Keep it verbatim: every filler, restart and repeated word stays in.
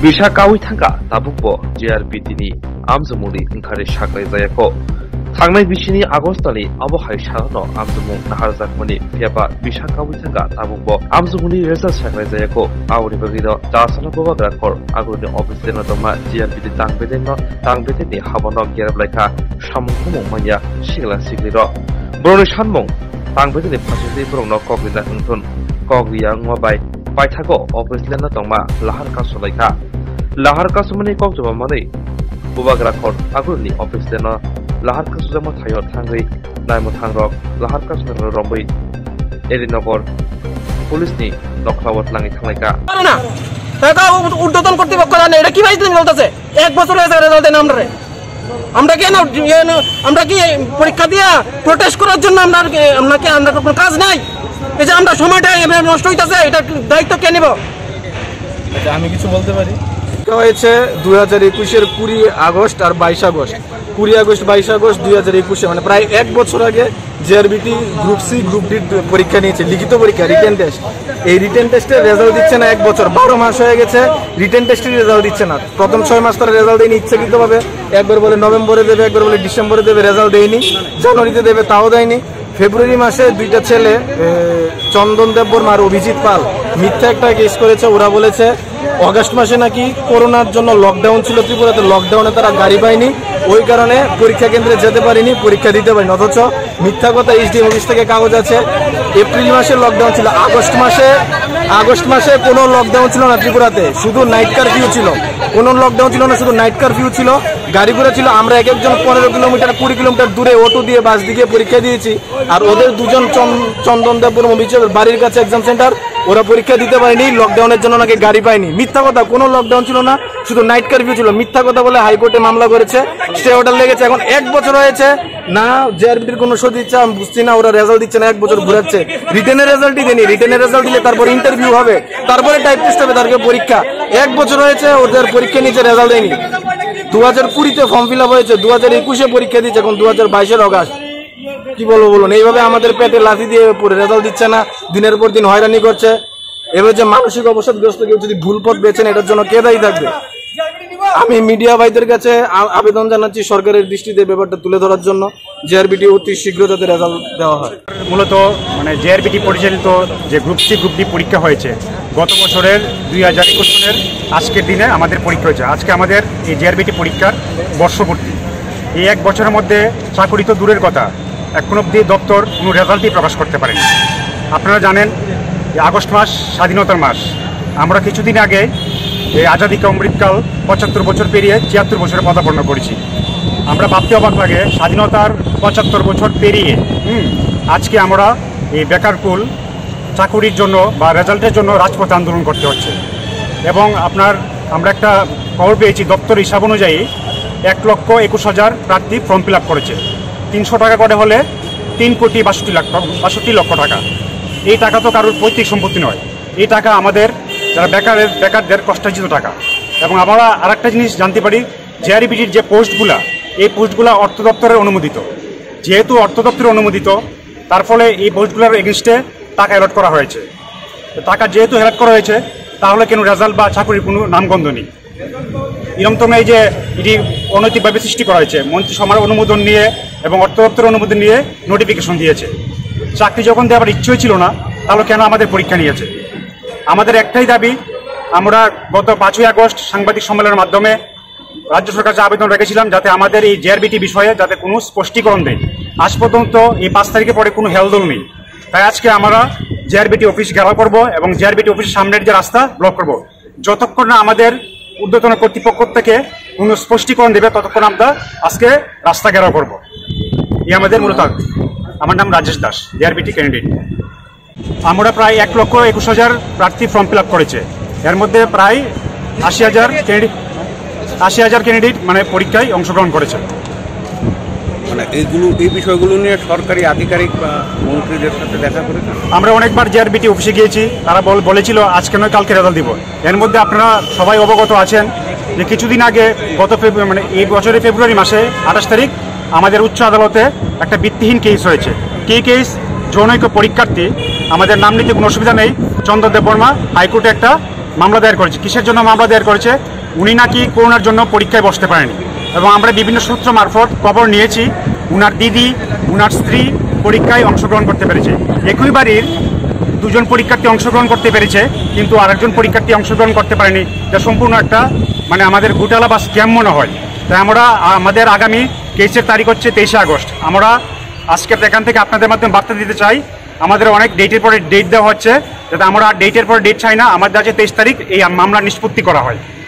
Bisa kawi thangka tabukbo J R B T ni amjumuni engkari saklai jayako. Thangnai bisini Agostani abohai sarano amjumung naharjakmani phiaba bisa kawi thangka tabukbo amjumuni result saklai jayako. Auni bagino dasana bobagra khor aguni office deno doma J R B T tangbedeno tangbedeni habono gerablaika samungkumung manya sigla sigliro. Boroni sanmung tangbedeni phasili borongno koglina hungthun kogriya ngobai paithago office lena tongma lahar kasolaika. Lahar kasumani kokjoma mani bubagra khor aguni office deno lahar kasujama thayo thangri naimo thangrok lahar kasujama rombai এরিনগর police নি লক্ষাবত লাঙ্গি থাংলাইকা না টাকা উদ্বোধন কর্তৃপক্ষ জানে এটা কি ভাই তুমি বলতাছে এক বছর হয়েছে রেজাল্ট দেন আমরা আমরা কি না আমরা কি পরীক্ষা দিয়া প্রোটেস্ট করার জন্য আমরা আমরা কি আমরা কোনো কাজ নাই এই যে আমরা সময়টা নষ্ট হইতাছে এটা দায়িত্ব কে নেব আচ্ছা আমি কিছু বলতে পারি হয়েছে দুই হাজার একুশ এর কুড়ি আগস্ট আর বাইশ আগস্ট কুড়ি আগস্ট বাইশ আগস্ট দুই হাজার একুশে মানে প্রায় এক বছর আগে J R B T group C group D পরীক্ষা নিয়েছে লিখিত পরীক্ষা রিটেন টেস্ট এই রিটেন টেস্টের রেজাল্ট দিচ্ছে না এক বছর বারো মাস হয়ে গেছে রিটেন টেস্টের রেজাল্ট দিচ্ছে না প্রথম ছয় মাস তারা রেজাল্ট দেয়নি ইচ্ছাকৃতভাবে একবার বলে নভেম্বরে দেবে একবার বলে ডিসেম্বরে দেবে রেজাল্ট দেয়নি জানুয়ারিতে দেবে তাও দেয়নি ফেব্রুয়ারি মাসে দুইটা ছেলে চন্দন দেববর্মা আর অভিজিৎ পাল মিথ্যা একটা কেস করেছে ওরা বলেছে অগাস্ট মাসে নাকি করোনার জন্য লকডাউন ছিল ত্রিপুরাতে লকডাউনে তারা গাড়ি পায়নি ওই কারণে পরীক্ষা কেন্দ্রে যেতে পারিনি পরীক্ষা দিতে পারিনি অথচ মিথ্যা কথা এইচডি অফিস থেকে কাগজ আছে এপ্রিল মাসে লকডাউন ছিল আগস্ট মাসে আগস্ট মাসে কোনো লকডাউন ছিল না ত্রিপুরাতে শুধু নাইট কারফিউ ছিল কোনো লকডাউন ছিল না শুধু নাইট কারফিউ ছিল গাড়ি ঘোড়া ছিল আমরা এক একজন পনেরো কিলোমিটার কুড়ি কিলোমিটার দূরে অটো দিয়ে বাস দিয়ে পরীক্ষা দিয়েছি আর ওদের দুজন চন্দন দেববর্মা অভিজিৎ বাড়ির কাছে এক্সাম সেন্টার ওরা পরীক্ষা দিতে পারেনি লকডাউনের জন্য নাকি গাড়ি পায়নি মিথ্যা কথা কোনো লকডাউন ছিল না শুধু নাইট কারফিউ ছিল মিথ্যা কথা বলে হাইকোর্টে মামলা করেছে স্টে অর্ডার লেগেছে এখন এক বছর হয়েছে না জে আর বি টির কোনো সদিচ্ছা আমি বুঝছি না ওরা রেজাল্ট দিচ্ছে না এক বছর ঘুরাচ্ছে রিটেনের রেজাল্টই দেয়নি রিটেনের রেজাল্ট দিলে তারপর ইন্টারভিউ হবে তারপরে টাইপ টেস্ট হবে তারপরে পরীক্ষা এক বছর হয়েছে ওদের পরীক্ষা নিচে রেজাল্ট দেয়নি দু হাজার কুড়িতে ফর্ম ফিল আপ হয়েছে দু হাজার একুশে পরীক্ষা দিচ্ছে এখন দু হাজার বাইশের অগাস্ট কি বলবো বলুন এইভাবে আমাদের পেটে লাথি দিয়ে পরে রেজাল্ট দিচ্ছে না দিনের পর দিন হয়রানি করছে এবার যে মানসিক অবসাদগ্রস্ত কেউ যদি ভুল পথ বেছেন এটার জন্য কে দায়ী থাকবে আমি মিডিয়া ভাইদের কাছে আবেদন জানাচ্ছি সরকারের দৃষ্টিতে ব্যাপারটা তুলে ধরার জন্য জে আর বি টি অতি শীঘ্র যাতে রেজাল্ট দেওয়া হয় মূলত মানে জে আর বি টি পরিচালিত যে গ্রুপ সি গ্রুপ ডি পরীক্ষা হয়েছে গত বছরের দুই হাজার একুশ সালের আজকের দিনে আমাদের পরীক্ষা হয়েছে আজকে আমাদের এই জে আর বি টি পরীক্ষার বর্ষপূর্তি এই এক বছরের মধ্যে চাকরি তো দূরের কথা এখন অব্দি দপ্তর কোনো রেজাল্টই প্রকাশ করতে পারেনি আপনারা জানেন যে আগস্ট মাস স্বাধীনতার মাস আমরা কিছুদিন আগে এই আজাদি কা অমৃতকাল পঁচাত্তর বছর পেরিয়ে ছিয়াত্তর বছরে পদার্পণ করেছি আমরা ভাবতে অবাক লাগে স্বাধীনতার পঁচাত্তর বছর পেরিয়ে হুম আজকে আমরা এই বেকারকুল চাকুরির জন্য বা রেজাল্টের জন্য রাজপথে আন্দোলন করতে হচ্ছে এবং আপনার আমরা একটা খবর পেয়েছি দপ্তর হিসাব অনুযায়ী এক লক্ষ একুশ হাজার প্রার্থী ফর্ম ফিল আপ করেছে তিনশো টাকা করে হলে তিন কোটি বাষট্টি লাখ বাষট্টি লক্ষ টাকা এই টাকা তো কারোর পৈতৃক সম্পত্তি নয় এই টাকা আমাদের যারা বেকারের বেকারদের কষ্টার্জিত টাকা এবং আমরা আর একটা জিনিস জানতে পারি জে আর বি টির যে পোস্টগুলা এই পোস্টগুলা অর্থ দপ্তরের অনুমোদিত যেহেতু অর্থ দপ্তরের অনুমোদিত তার ফলে এই পোস্টগুলোর এগেনস্টে টাকা অ্যালট করা হয়েছে টাকা যেহেতু অ্যালট করা হয়েছে তাহলে কেন রেজাল্ট বা চাকরির কোনো নামগন্ধ নেই এরকম তো এই যে এটি অনৈতিকভাবে সৃষ্টি করা হয়েছে মন্ত্রিসভার অনুমোদন নিয়ে এবং অর্থ দপ্তরের অনুমোদন নিয়ে নোটিফিকেশন দিয়েছে চাকরি যখন দেওয়ার ইচ্ছই ছিল না তাহলে কেন আমাদের পরীক্ষা নিয়েছে আমাদের একটাই দাবি আমরা গত পাঁচই আগস্ট সাংবাদিক সম্মেলনের মাধ্যমে রাজ্য সরকার যে আবেদন রেখেছিলাম যাতে আমাদের এই জে আর বি টি বিষয়ে যাতে কোনো স্পষ্টীকরণ দেয় আজ পর্যন্ত এই পাঁচ তারিখে পরে কোনো হেলদোল নেই তাই আজকে আমরা J R B T office ঘেরাও করবো এবং জে আর বি টি অফিসের সামনের যে রাস্তা ব্লক করবো যতক্ষণ না আমাদের ঊর্ধ্বতন কর্তৃপক্ষ থেকে কোনো স্পষ্টীকরণ দেবে ততক্ষণ আমরা আজকে রাস্তা ঘেরাও করবো এই আমাদের মূলত আমার নাম Rajesh Das J R B T candidate আমরা প্রায় এক লক্ষ একুশ হাজার প্রার্থী ফর্ম ফিল আপ করেছে এর মধ্যে প্রায় আশি হাজার ক্যান্ডিডেট আশি হাজার ক্যান্ডিডেট মানে পরীক্ষায় অংশগ্রহণ করেছে মানে এইগুলো এই বিষয়গুলো নিয়ে সরকারি আধিকারিক বা মন্ত্রীদের সাথে দেখা করেছে আমরা অনেকবার জে আর বি টি অফিসে গিয়েছি তারা বলেছিল আজকে নয় কালকে রেজাল্ট দিব এর মধ্যে আপনারা সবাই অবগত আছেন যে কিছুদিন আগে গত মানে এই বছরের ফেব্রুয়ারি মাসে আঠাশ তারিখ আমাদের উচ্চ আদালতে একটা ভিত্তিহীন কেস হয়েছে কি কেস জনৈক পরীক্ষার্থী আমাদের নাম নিতে কোনো অসুবিধা নেই চন্দন দেববর্মা হাইকোর্টে একটা মামলা দায়ের করেছে। কিসের জন্য মামলা দায়ের করেছে? উনি নাকি করোনার জন্য পরীক্ষায় বসতে পারেনি, এবং আমরা বিভিন্ন সূত্র মারফত খবর নিয়েছি উনার দিদি, উনার স্ত্রী পরীক্ষায় অংশগ্রহণ করতে পেরেছে। একই বাড়ির দুজন পরীক্ষার্থী অংশগ্রহণ করতে পেরেছে, কিন্তু আরেকজন পরীক্ষার্থী অংশগ্রহণ করতে পারেনি। এটা সম্পূর্ণ একটা মানে আমাদের ঘোটালা বা স্ক্যাম মনে হয়। তাই আমরা আমাদের আগামী কেসের তারিখ হচ্ছে তেইশে আগস্ট। আমরা আজকের এখান থেকে আপনাদের মাধ্যমে বার্তা দিতে চাই, আমাদের অনেক ডেটের পরে ডেট দেওয়া হচ্ছে, যাতে আমরা ডেটের পরে ডেট চাই না, আমাদের আছে তেইশ তারিখ এই মামলা নিষ্পত্তি করা হয়।